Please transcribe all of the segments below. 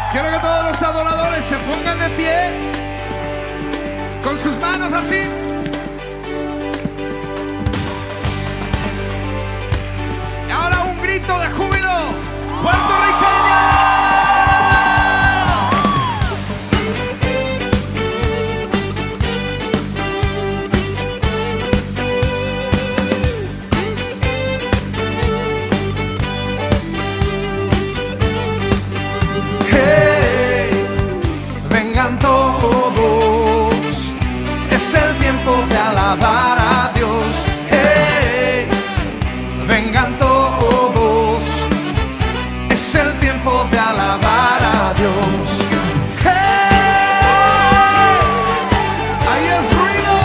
Quiero que todos los adoradores se pongan de pie con sus manos así. Y ahora un grito de júbilo puertorriqueño. Vengan todos, es el tiempo de alabar a Dios. Hey, vengan todos, es el tiempo de alabar a Dios. Hey, ahí es ruido.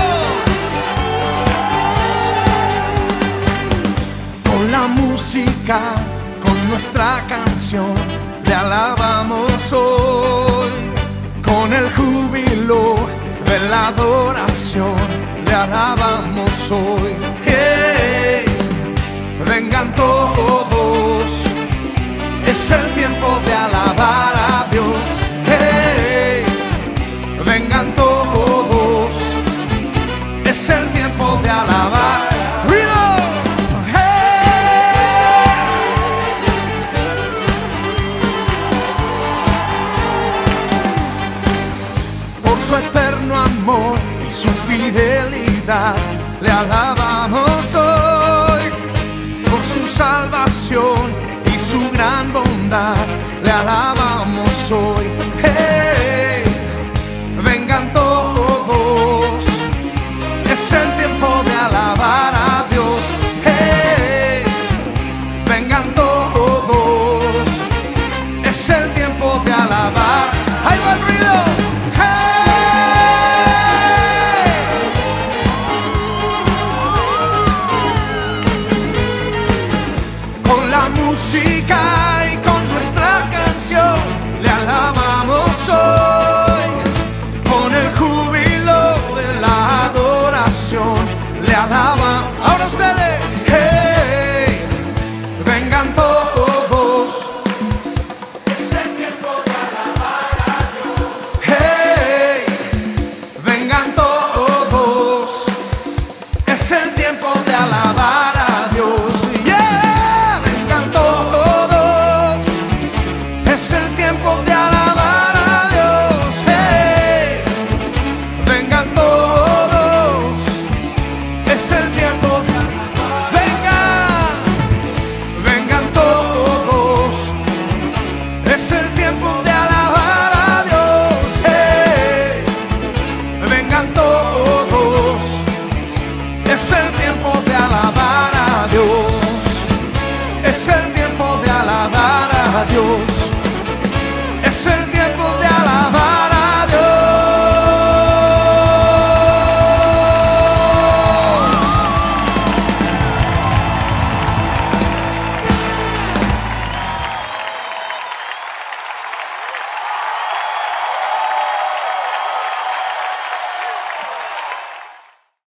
Con la música, con nuestra canción, le alabamos hoy. Con el júbilo de la adoración le alabamos hoy. Hey, vengan todos, es el tiempo de alabar a Dios. Hey, vengan todos, es el tiempo de alabar. Su eterno amor y su fidelidad le alabamos hoy. Por su salvación y su gran bondad le alabamos hoy. Hey, vengan todos, es el tiempo de alabar a Dios. Hey, vengan todos, es el tiempo de alabar. ¡Ahí va el ruido! Música y con nuestra canción le alabamos hoy. Con el júbilo de la adoración le alabamos. Ahora ustedes, hey, vengan todos, es el tiempo de alabar a Dios. Hey, vengan todos, es el tiempo de alabar a Dios. Es el tiempo de alabar a Dios.